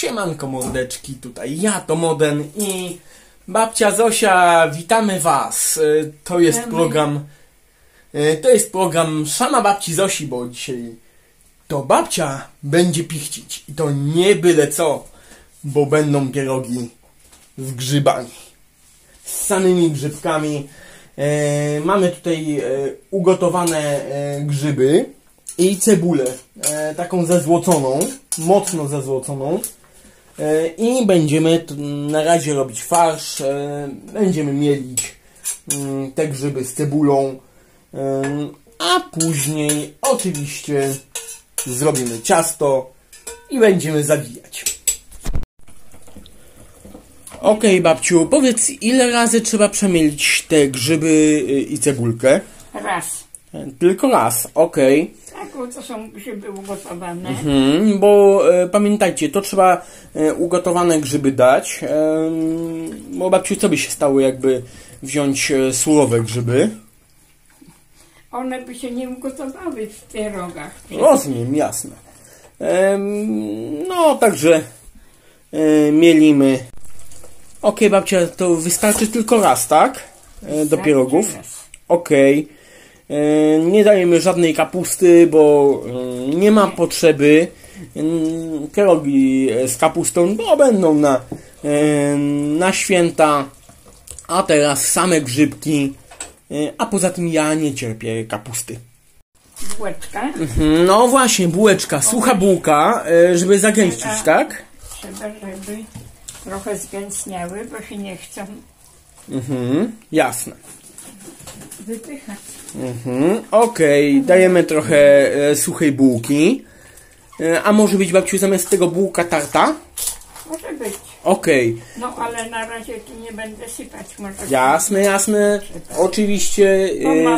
Siemanko mordeczki, tutaj ja, to Moden i babcia Zosia, witamy was. To jest program Szama babci Zosi, bo dzisiaj to babcia będzie pichcić i to nie byle co, bo będą pierogi z grzybami, z samymi grzybkami. Mamy tutaj ugotowane grzyby i cebulę, taką zezłoconą, mocno zezłoconą, i będziemy na razie robić farsz. Będziemy mielić te grzyby z cebulą, a później oczywiście zrobimy ciasto i będziemy zawijać. Okej, babciu, powiedz, ile razy trzeba przemielić te grzyby i cebulkę? Raz. Tylko raz, okej. Tak, bo to są grzyby ugotowane. Bo pamiętajcie, to trzeba ugotowane grzyby dać. Bo babciu, co by się stało, jakby wziąć surowe grzyby? One by się nie ugotowały w pierogach. Rozumiem, jasne. No, także mielimy. Okej, babcia, to wystarczy tylko raz, tak? Do pierogów. Okej. Nie dajemy żadnej kapusty, bo nie ma potrzeby. Pierogi z kapustą bo będą na święta, a teraz same grzybki, a poza tym ja nie cierpię kapusty. Bułeczka. No właśnie, bułeczka, sucha bułka, żeby zagęścić, tak? Trzeba, żeby trochę zgęstniały, bo się nie chcą jasne. wypychać. Okej, dajemy trochę suchej bułki. A może być, babciu, zamiast tego bułka tarta? Może być. Okej. No ale na razie tu nie będę sypać. Może Jasne. Oczywiście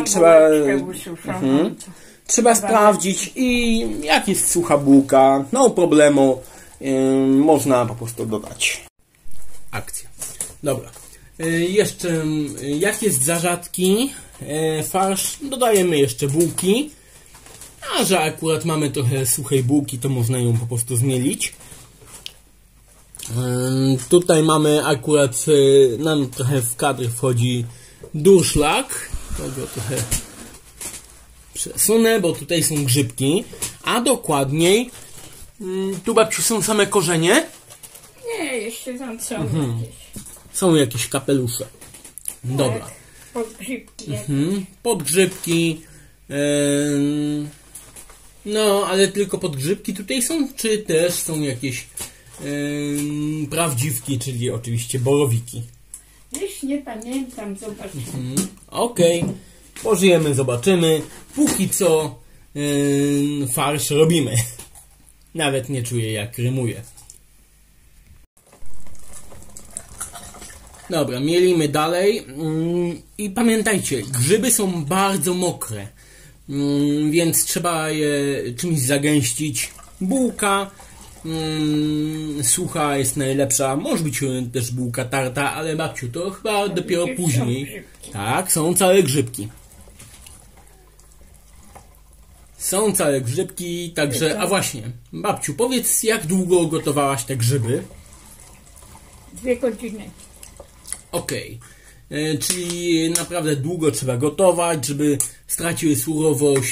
trzeba sprawdzić i jak jest sucha bułka, no problemu, można po prostu dodać. Akcja. Dobra. Jeszcze jak jest za rzadki farsz, dodajemy jeszcze bułki, a że akurat mamy trochę suchej bułki, to można ją po prostu zmielić. Tutaj mamy akurat, nam trochę w kadr wchodzi durszlak, tego trochę przesunę, bo tutaj są grzybki, a dokładniej tu, babciu, są same korzenie? Nie, jeszcze tam są jakieś. Są jakieś kapelusze. Dobra. Podgrzybki. Podgrzybki. No, ale tylko podgrzybki tutaj są, czy też są jakieś prawdziwki, czyli oczywiście borowiki? Już nie pamiętam, zobaczymy. Okej. Pożyjemy, zobaczymy. Póki co farsz robimy. Nawet nie czuję, jak rymuję. Dobra, mielimy dalej i pamiętajcie, grzyby są bardzo mokre, więc trzeba je czymś zagęścić. Bułka sucha jest najlepsza, może być też bułka tarta, ale babciu, to chyba dopiero później. Tak, są całe grzybki. Są całe grzybki, także, a właśnie, babciu, powiedz, jak długo gotowałaś te grzyby? 2 godziny. Okej. Czyli naprawdę długo trzeba gotować, żeby straciły surowość.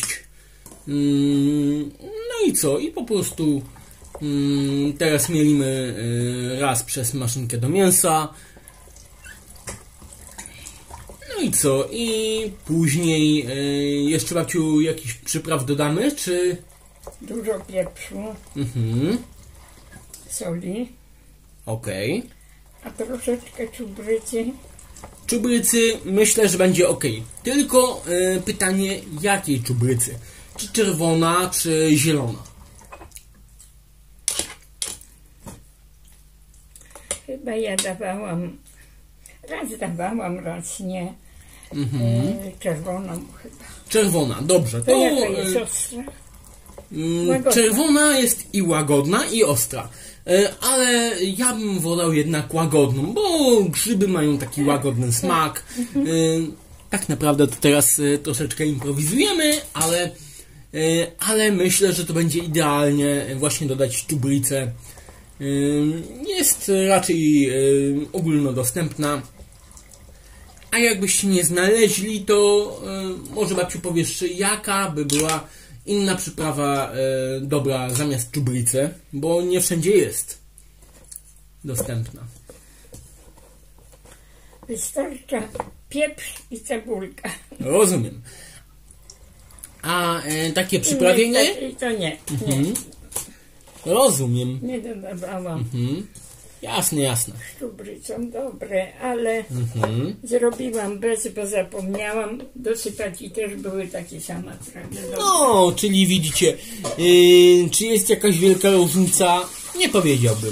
No i co? I po prostu teraz mielimy raz przez maszynkę do mięsa. No i co? I później jeszcze, babciu, jakiś przypraw dodamy, czy? Dużo pieprzu. Soli. Okej. A troszeczkę czubrycy. Czubrycy myślę, że będzie ok. Tylko pytanie, jakiej czubrycy? Czy czerwona, czy zielona? Chyba ja dawałam, raz nie. Czerwoną chyba. Czerwona, dobrze. To jaka jest ostra? Czerwona jest i łagodna, i ostra. Ale ja bym wolał jednak łagodną, bo grzyby mają taki łagodny smak. Tak naprawdę to teraz troszeczkę improwizujemy, ale myślę, że to będzie idealnie właśnie dodać czubrycę Jest raczej ogólnodostępna. A jakbyście nie znaleźli, to może babciu powiesz, jaka by była inna przyprawa dobra zamiast czubrycy, bo nie wszędzie jest dostępna. Wystarcza pieprz i cebulka. Rozumiem. A takie przyprawienie? To nie. Rozumiem. Nie dodawałam. Jasne, jasne. Z czubrycą dobre, ale zrobiłam bez, bo zapomniałam dosypać i też były takie same prawie dobre. No, czyli widzicie, czy jest jakaś wielka różnica? Nie powiedziałbym.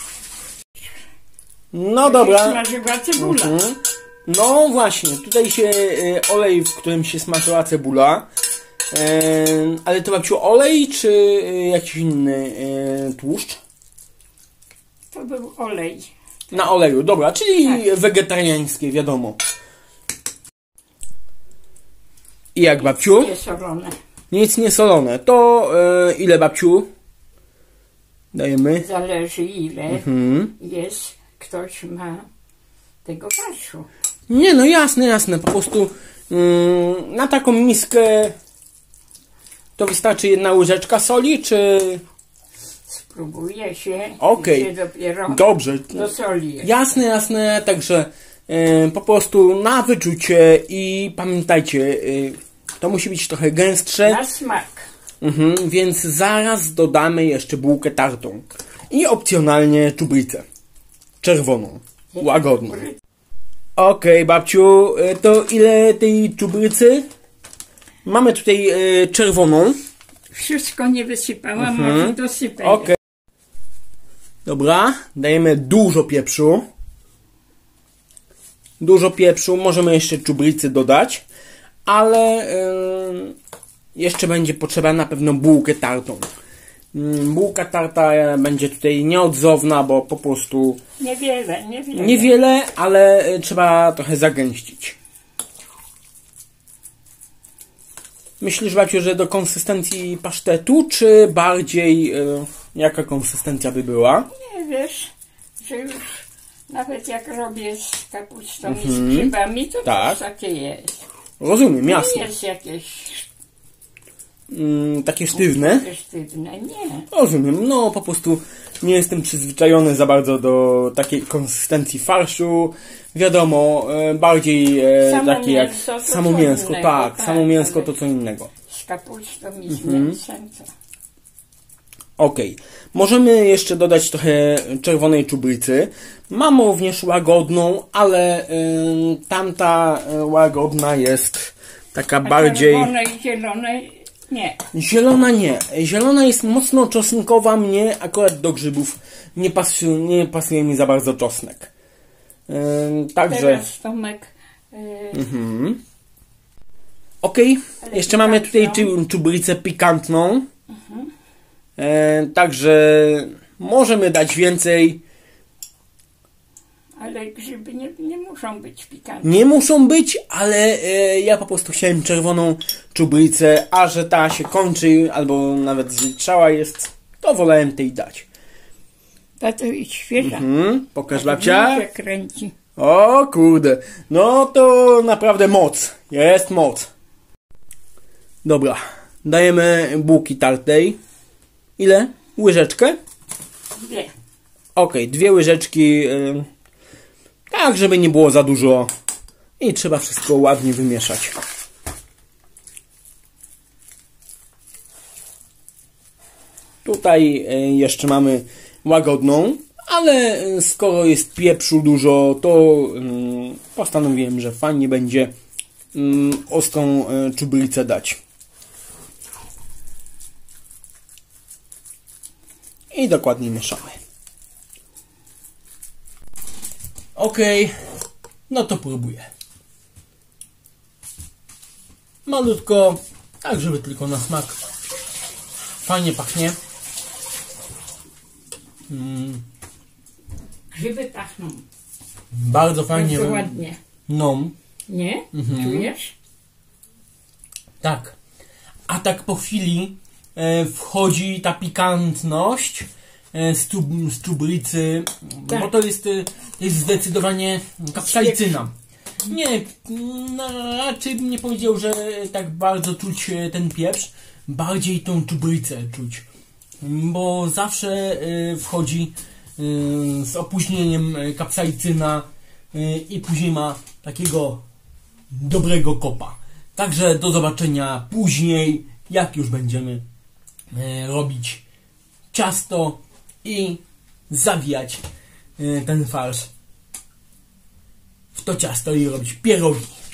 No dobra. Smażyła cebula. No właśnie, tutaj się olej, w którym się smażyła cebula. Ale to babciu olej, czy jakiś inny tłuszcz? To był olej. Na oleju, dobra, czyli Tak. wegetariańskie, wiadomo. I jak babciu? Nie solone. Nic nie solone. To ile babciu? Dajemy. Zależy ile jest, ktoś ma tego farszu. Nie, no jasne, jasne. Po prostu na taką miskę to wystarczy 1 łyżeczka soli, czy... Spróbuje się Okej. i się dopiero Dobrze. do soli. Jasne, jasne. Także po prostu na wyczucie i pamiętajcie, to musi być trochę gęstsze. Na smak. Więc zaraz dodamy jeszcze bułkę tartą. I opcjonalnie czubrycę. Czerwoną. Łagodną. Okej, babciu, to ile tej czubrycy? Mamy tutaj czerwoną. Wszystko nie wysypałam, może dosypę. Okej. Dobra, dajemy dużo pieprzu. Dużo pieprzu, możemy jeszcze czubrycy dodać. Ale jeszcze będzie potrzeba na pewno bułkę tartą. Bułka tarta będzie tutaj nieodzowna, bo po prostu Niewiele. niewiele, ale trzeba trochę zagęścić. Myślisz, babciu, że do konsystencji pasztetu, czy bardziej jaka konsystencja by była? Nie wiesz, że już nawet jak robię z kapustą i z grzybami, to Tak. też takie jest. Rozumiem, Nie jasne. jest jakieś Takie sztywne? sztywne, nie. Rozumiem, no po prostu nie jestem przyzwyczajony za bardzo do takiej konsystencji farszu. Wiadomo, bardziej Samo takie jak mięso to samo co mięsko, innego, tak, tak, samo mięsko ale- to co innego. Z kapustą i z mięsem. To. Okej, możemy jeszcze dodać trochę czerwonej czubrycy. Mam również łagodną, ale tamta łagodna jest taka bardziej... Czerwone i zielone nie. Zielona nie. Zielona jest mocno czosnkowa. Mnie akurat do grzybów nie pasuje mi za bardzo czosnek. Także... Teraz Tomek Okej, Ale jeszcze mamy tutaj pikantną. czubrycę pikantną. Także możemy dać więcej. ale grzyby nie muszą być pikantne. Nie muszą być, ale ja po prostu chciałem czerwoną czubrycę, a że ta się kończy, albo nawet zliczała jest, to wolałem tej dać. Ta to jest świeża. Pokaż babcia. się kręci. O kurde, no to naprawdę moc, jest moc. Dobra, dajemy bułki tartej. Ile? Łyżeczkę? Wie. Okej, 2 łyżeczki, tak żeby nie było za dużo i trzeba wszystko ładnie wymieszać. Tutaj jeszcze mamy łagodną, ale skoro jest pieprzu dużo, to postanowiłem, że fajnie będzie ostrą czubrycę dać. I dokładnie mieszamy. Okej, no to próbuję. Malutko, tak żeby tylko na smak. Fajnie pachnie. Grzyby pachną. Bardzo fajnie. Bardzo ładnie. No, Nie? Czujesz? tak. A tak po chwili wchodzi ta pikantność. z czubrycy, Tak. bo to jest zdecydowanie kapsaicyna. Nie, raczej bym nie powiedział, że tak bardzo czuć ten pieprz, bardziej tą czubrycę czuć, bo zawsze wchodzi z opóźnieniem kapsaicyna i później ma takiego dobrego kopa. Także do zobaczenia później, jak już będziemy robić ciasto i zawijać ten farsz w to ciasto i robić pierogi.